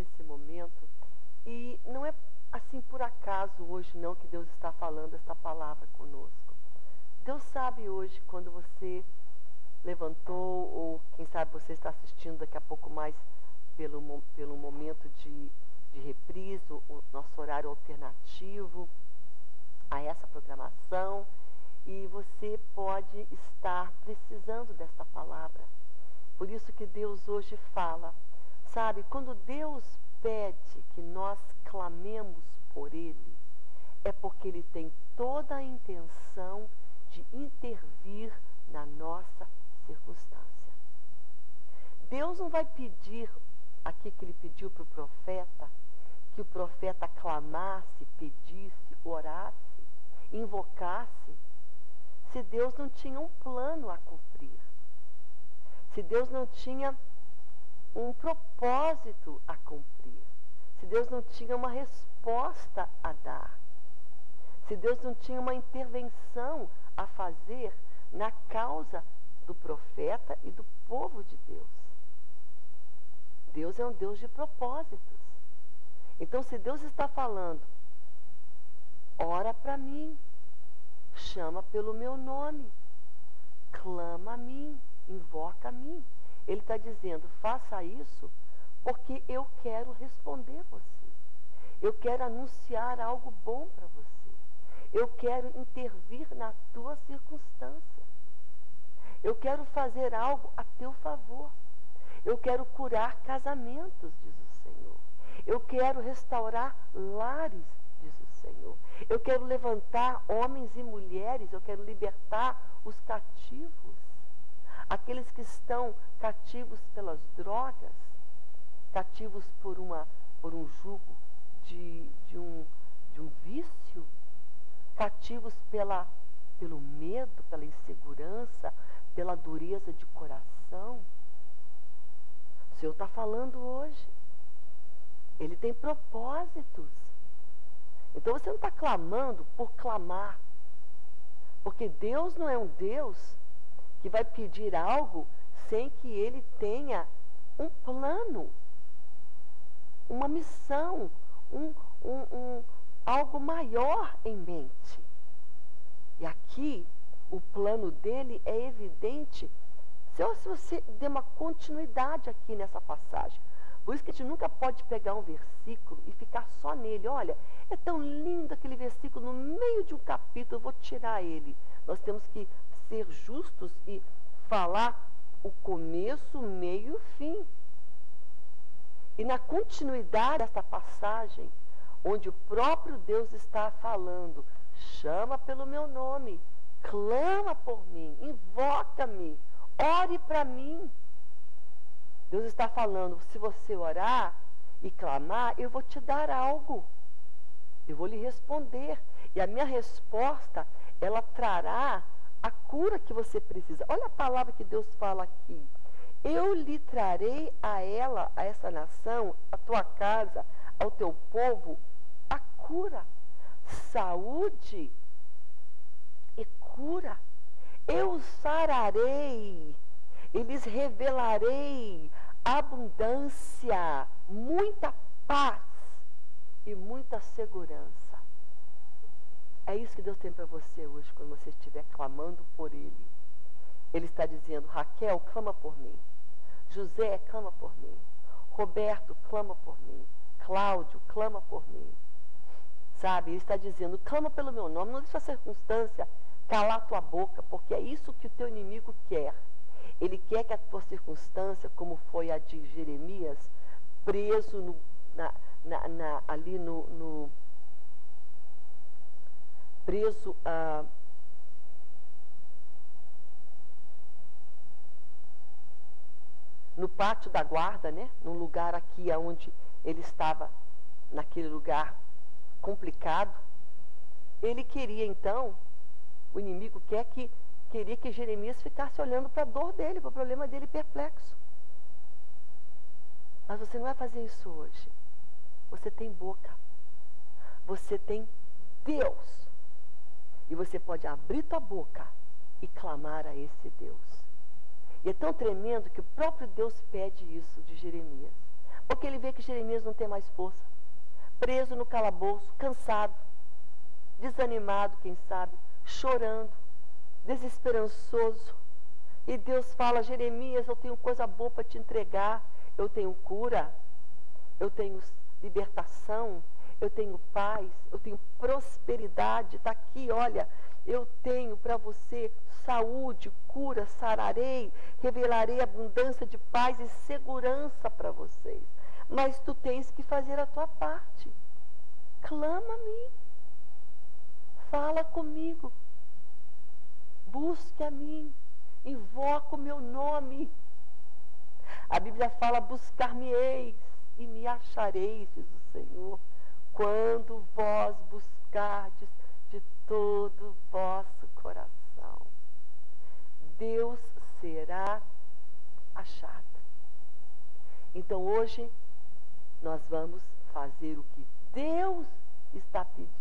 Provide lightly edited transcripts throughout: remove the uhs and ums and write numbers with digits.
nesse momento, e não é assim por acaso hoje não que Deus está falando esta palavra conosco. Deus sabe hoje quando você levantou, ou quem sabe você está assistindo daqui a pouco mais pelo momento de reprise, o nosso horário alternativo a essa programação, e você pode estar precisando desta palavra. Por isso que Deus hoje fala, sabe, quando Deus pede que nós clamemos por Ele, é porque Ele tem toda a intenção de intervir na nossa circunstância. Deus não vai pedir, aqui que Ele pediu para o profeta, que o profeta clamasse, pedisse, orasse, invocasse, se Deus não tinha um plano a cumprir, se Deus não tinha um propósito a cumprir, se Deus não tinha uma resposta a dar, se Deus não tinha uma intervenção a fazer na causa do profeta e do povo de Deus. Deus é um Deus de propósitos. Então, se Deus está falando, ora para mim, chama pelo meu nome, clama a mim, invoca a mim. Ele está dizendo, faça isso porque eu quero responder você. Eu quero anunciar algo bom para você. Eu quero intervir na tua circunstância. Eu quero fazer algo a teu favor. Eu quero curar casamentos, diz o Senhor. Eu quero restaurar lares, diz o Senhor. Eu quero levantar homens e mulheres, eu quero libertar os cativos. Aqueles que estão cativos pelas drogas, cativos por um jugo de um vício, cativos pelo medo, pela insegurança, pela dureza de coração. O Senhor está falando hoje. Ele tem propósitos. Então você não está clamando por clamar. Porque Deus não é um Deus que vai pedir algo sem que Ele tenha um plano, uma missão, algo maior em mente. E aqui, o plano dele é evidente se você der uma continuidade aqui nessa passagem. Por isso que a gente nunca pode pegar um versículo e ficar só nele. Olha, é tão lindo aquele versículo no meio de um capítulo, eu vou tirar ele. Nós temos que ser justos e falar o começo, o meio e o fim. E na continuidade desta passagem, onde o próprio Deus está falando, chama pelo meu nome, clama por mim, invoca-me, ore para mim. Deus está falando, se você orar e clamar, eu vou te dar algo. Eu vou lhe responder. E a minha resposta, ela trará a cura que você precisa. Olha a palavra que Deus fala aqui. Eu lhe trarei a essa nação, a tua casa, ao teu povo, a cura, saúde e cura. Eu sararei e lhes revelarei abundância, muita paz e muita segurança. É isso que Deus tem para você hoje, quando você estiver clamando por Ele. Ele está dizendo, Raquel, clama por mim. José, clama por mim. Roberto, clama por mim. Cláudio, clama por mim. Sabe, ele está dizendo, clama pelo meu nome, não deixa a circunstância calar tua boca, porque é isso que o teu inimigo quer. Ele quer que a tua circunstância, como foi a de Jeremias, preso ali preso no pátio da guarda, né? Num lugar aqui onde ele estava, naquele lugar complicado. Ele queria então, o inimigo queria que Jeremias ficasse olhando para a dor dele, para o problema dele perplexo. Mas você não vai fazer isso hoje. Você tem boca. Você tem Deus. E você pode abrir tua boca e clamar a esse Deus. E é tão tremendo que o próprio Deus pede isso de Jeremias. Porque ele vê que Jeremias não tem mais força. Preso no calabouço, cansado, desanimado, quem sabe, chorando, desesperançoso. E Deus fala: Jeremias, eu tenho coisa boa para te entregar. Eu tenho cura, eu tenho libertação, eu tenho paz, eu tenho prosperidade. Está aqui, olha, eu tenho para você saúde, cura, sararei, revelarei abundância de paz e segurança para vocês. Mas tu tens que fazer a tua parte. Clama a mim. Fala comigo. Busque a mim. Invoca o meu nome. A Bíblia fala: buscar-me-eis e me achareis, diz o Senhor, quando vós buscardes de todo o vosso coração. Deus será achado. Então hoje nós vamos fazer o que Deus está pedindo.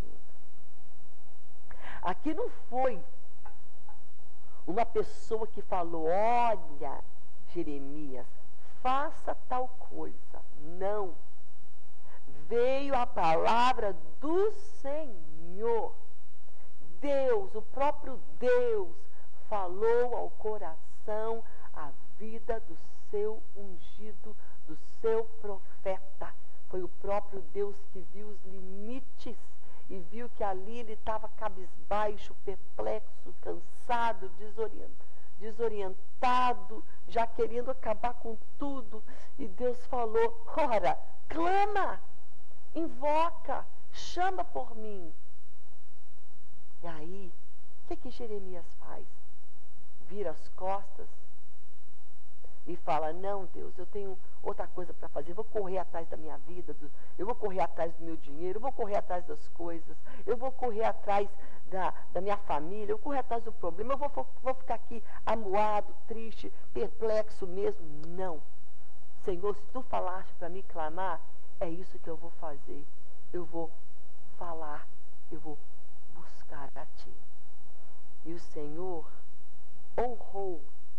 Aqui não foi uma pessoa que falou: olha, Jeremias, faça tal coisa. Não. Veio a palavra do Senhor. Deus, o próprio Deus, falou ao coração a vida do seu ungido, do seu profeta. Foi o próprio Deus que viu os limites e viu que ali ele estava cabisbaixo, perplexo, cansado, desorientado, já querendo acabar com tudo. E Deus falou: ora, clama, invoca, chama por mim. E aí, o que Jeremias faz? Vira as costas e fala: não, Deus, eu tenho outra coisa para fazer. Eu vou correr atrás da minha vida, eu vou correr atrás do meu dinheiro, eu vou correr atrás das coisas, eu vou correr atrás da minha família, eu vou correr atrás do problema, eu vou ficar aqui amuado, triste, perplexo mesmo. Não. Senhor, se tu falaste para mim clamar, é isso que eu vou fazer. Eu vou falar, eu vou buscar a ti. E o Senhor honrou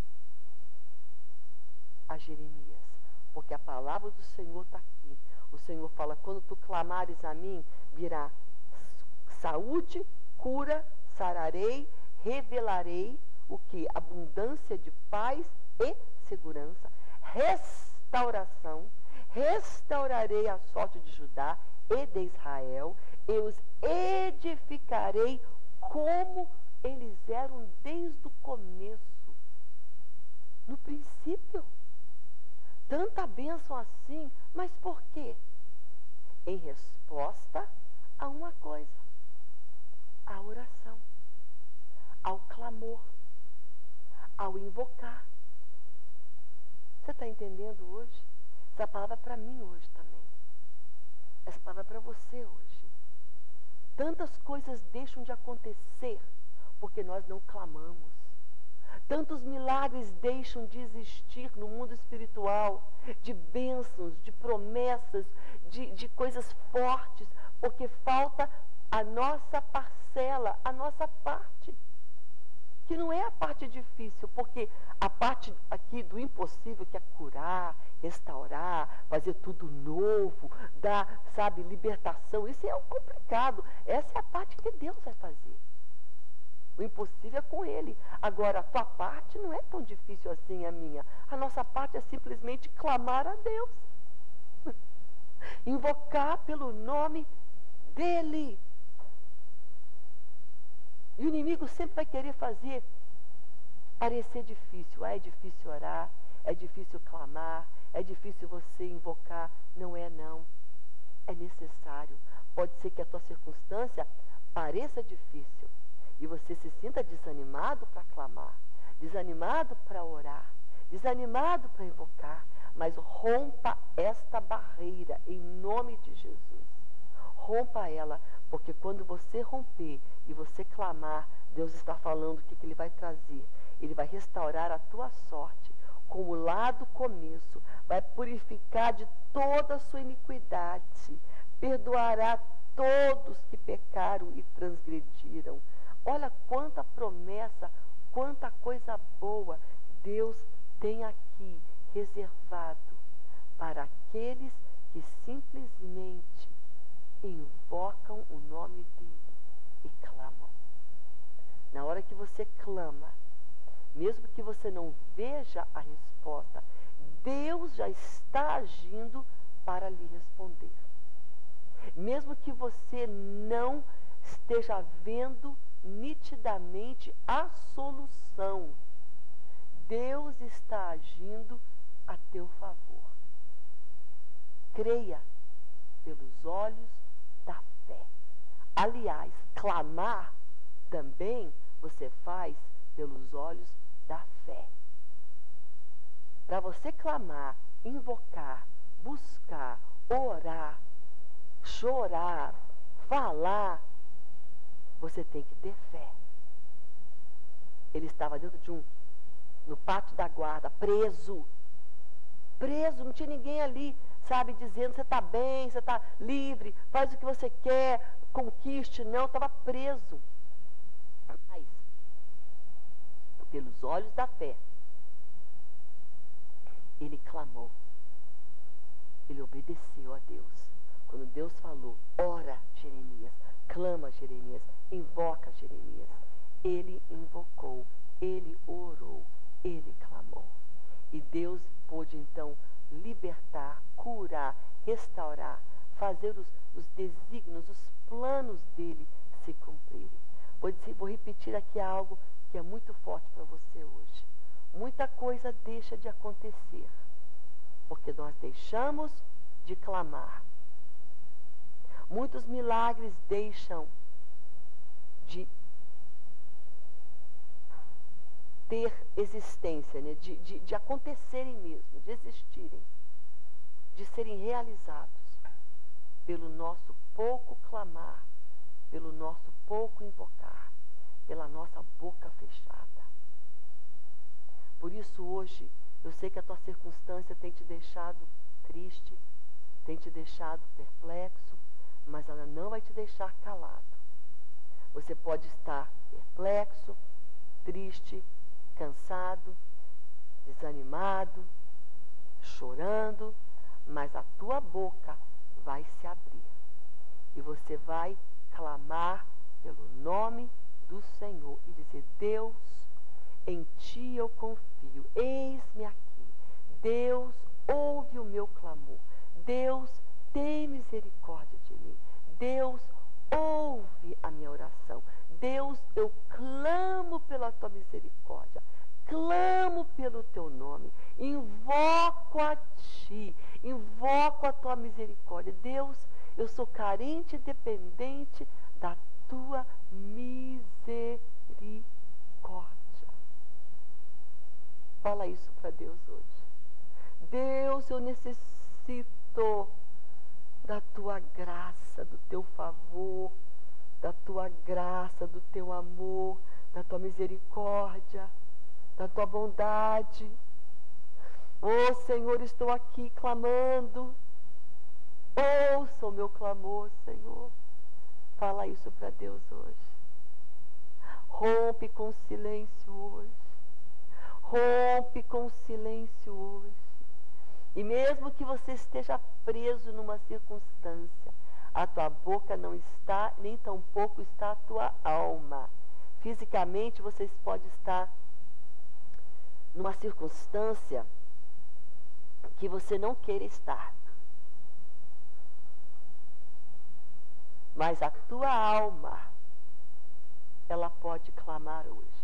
a Jeremias, porque a palavra do Senhor está aqui. O Senhor fala: quando tu clamares a mim, virá saúde, cura, sararei, revelarei o que? Abundância de paz e segurança, restauração, restaurarei a sorte de Judá e de Israel, eu os edificarei como eles eram desde o começo, no princípio. Tanta bênção assim, mas por quê? Em resposta a uma coisa: a oração, ao clamor, ao invocar. Você está entendendo hoje? Essa palavra é para mim hoje também. Essa palavra é para você hoje. Tantas coisas deixam de acontecer porque nós não clamamos. Tantos milagres deixam de existir no mundo espiritual, de bênçãos, de promessas, de coisas fortes, porque falta a nossa parcela, a nossa parte. Que não é a parte difícil, porque a parte aqui do impossível, que é curar, restaurar, fazer tudo novo, dar, sabe, libertação, isso é o complicado. Essa é a parte que Deus vai fazer. O impossível é com Ele. Agora, a tua parte não é tão difícil assim, a minha. A nossa parte é simplesmente clamar a Deus. Invocar pelo nome dEle. E o inimigo sempre vai querer fazer parecer difícil. É difícil orar, é difícil clamar, é difícil você invocar. Não é, não. É necessário. Pode ser que a tua circunstância pareça difícil e você se sinta desanimado para clamar, desanimado para orar, desanimado para invocar, mas rompa esta barreira em nome de Jesus. Rompa ela, porque quando você romper e você clamar, Deus está falando o que Ele vai trazer. Ele vai restaurar a tua sorte, como lá do começo, vai purificar de toda a sua iniquidade, perdoará todos que pecaram e transgrediram. Olha quanta promessa, quanta coisa boa Deus tem aqui reservado para aqueles que simplesmente invocam o nome dele e clamam. Na hora que você clama, mesmo que você não veja a resposta, Deus já está agindo para lhe responder. Mesmo que você não esteja vendo nitidamente a solução, Deus está agindo a teu favor. Creia pelos olhos da fé. Aliás, clamar também você faz pelos olhos da fé. Para você clamar, invocar, buscar, orar, chorar, falar, você tem que ter fé. Ele estava dentro no pátio da guarda, preso, não tinha ninguém ali, sabe, dizendo, você está bem, você está livre, faz o que você quer, conquiste, não, estava preso. Mas, pelos olhos da fé, ele clamou, ele obedeceu a Deus. Quando Deus falou, ora Jeremias, clama Jeremias, invoca Jeremias, ele invocou, ele orou, ele clamou. E Deus pôde então libertar, curar, restaurar, fazer os desígnios, os planos dele se cumprirem. Vou repetir aqui algo que é muito forte para você hoje. Muita coisa deixa de acontecer, porque nós deixamos de clamar. Muitos milagres deixam de ter existência, né? de acontecerem mesmo, de existirem, de serem realizados pelo nosso pouco clamar, pelo nosso pouco invocar, pela nossa boca fechada. Por isso hoje, eu sei que a tua circunstância tem te deixado triste, tem te deixado perplexo, mas ela não vai te deixar calado. Você pode estar perplexo, triste, cansado, desanimado, chorando, mas a tua boca vai se abrir e você vai clamar pelo nome do Senhor e dizer, Deus, em ti eu confio, eis-me aqui. Deus, ouve o meu clamor. Deus, tem misericórdia de mim. Deus, ouve a minha oração. Deus, eu clamo pela tua misericórdia, clamo pelo teu nome, invoco a ti, invoco a tua misericórdia. Deus, eu sou carente e dependente da tua misericórdia. Fala isso para Deus hoje. Deus, eu necessito da tua graça, do teu favor, da tua graça, do teu amor, da tua misericórdia, da tua bondade. Oh, Senhor, estou aqui clamando. Ouça o meu clamor, Senhor. Fala isso para Deus hoje. Rompe com o silêncio hoje. Rompe com o silêncio hoje. E mesmo que você esteja preso numa circunstância, a tua boca não está, nem tampouco está a tua alma. Fisicamente, vocês podem estar numa circunstância que você não queira estar. Mas a tua alma, ela pode clamar hoje.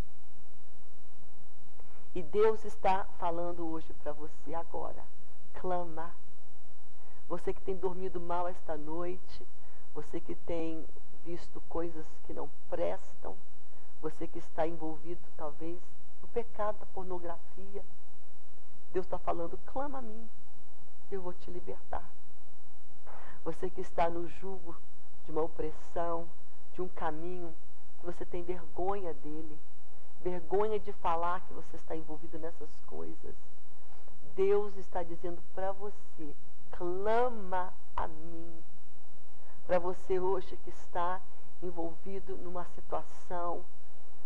E Deus está falando hoje para você agora. Clama. Você que tem dormido mal esta noite, você que tem visto coisas que não prestam, você que está envolvido talvez no pecado da pornografia, Deus está falando, clama a mim, eu vou te libertar. Você que está no jugo de uma opressão, de um caminho que você tem vergonha dele, vergonha de falar que você está envolvido nessas coisas, Deus está dizendo para você, clama a mim. Para você hoje que está envolvido numa situação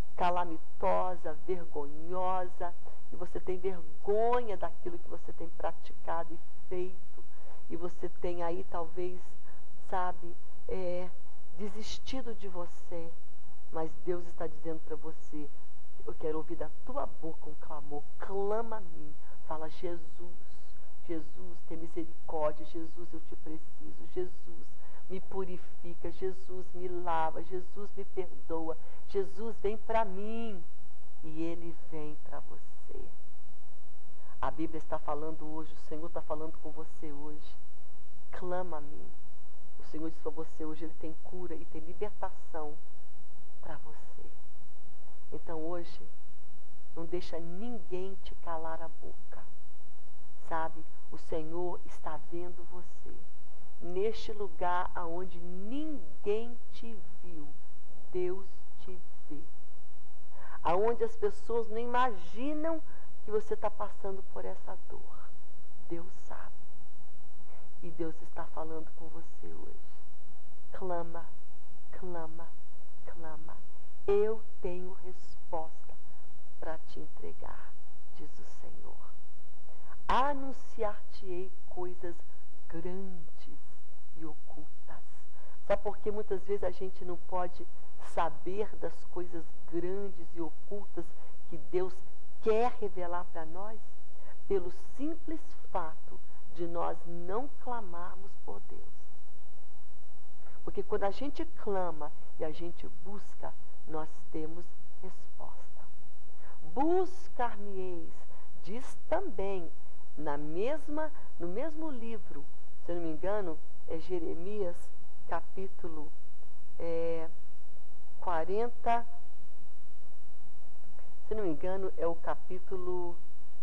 calamitosa, vergonhosa, e você tem vergonha daquilo que você tem praticado e feito, e você tem aí talvez, sabe, desistido de você, mas Deus está dizendo para você: eu quero ouvir da tua boca um clamor, clama a mim, fala: Jesus, Jesus, tem misericórdia, Jesus, eu te preciso, Jesus, me purifica, Jesus, me lava, Jesus, me perdoa, Jesus, vem para mim. E Ele vem para você. A Bíblia está falando hoje, o Senhor está falando com você hoje. Clama a mim. O Senhor diz para você hoje, Ele tem cura e tem libertação para você. Então hoje, não deixa ninguém te calar a boca. Sabe, o Senhor está vendo você. Neste lugar aonde ninguém te viu, Deus te vê. Aonde as pessoas não imaginam que você está passando por essa dor. Deus sabe. E Deus está falando com você hoje. Clama, clama, clama. Eu tenho resposta para te entregar, diz o Senhor. Anunciar-te-ei coisas grandes e ocultas. Sabe por que muitas vezes a gente não pode saber das coisas grandes e ocultas que Deus quer revelar para nós? Pelo simples fato de nós não clamarmos por Deus. Porque quando a gente clama e a gente busca, nós temos resposta. Buscar-me-eis, diz também no mesmo livro, se eu não me engano, é Jeremias, capítulo 40, se não me engano, é o capítulo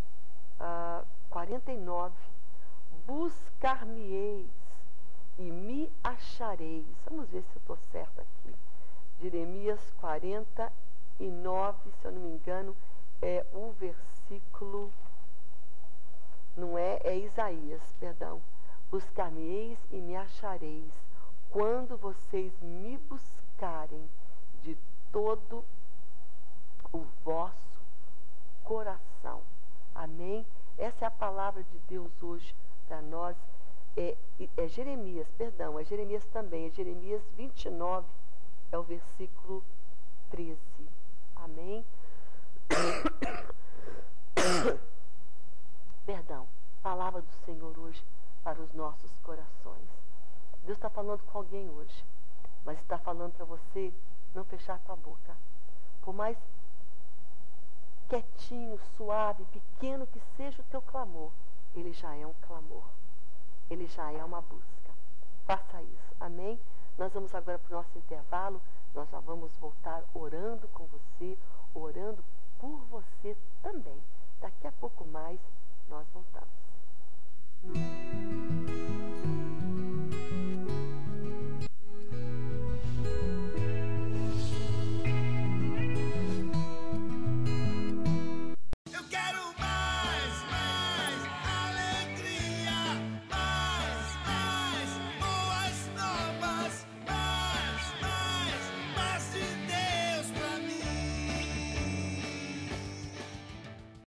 49. Buscar-me-eis e me achareis. Vamos ver se eu estou certo aqui. Jeremias 49, se eu não me engano, é o versículo, não é, é Isaías, perdão. Buscar-me-eis e me achareis, quando vocês me buscarem de todo o vosso coração. Amém? Essa é a palavra de Deus hoje para nós. É Jeremias, perdão, é Jeremias também, é Jeremias 29, é o versículo 13. Amém? Perdão, palavra do Senhor hoje para os nossos corações. Deus está falando com alguém hoje, mas está falando para você não fechar a tua boca. Por mais quietinho, suave, pequeno que seja o teu clamor, ele já é um clamor. Ele já é uma busca. Faça isso. Amém? Nós vamos agora para o nosso intervalo. Nós já vamos voltar orando com você, orando por você também. Daqui a pouco mais, nós voltamos.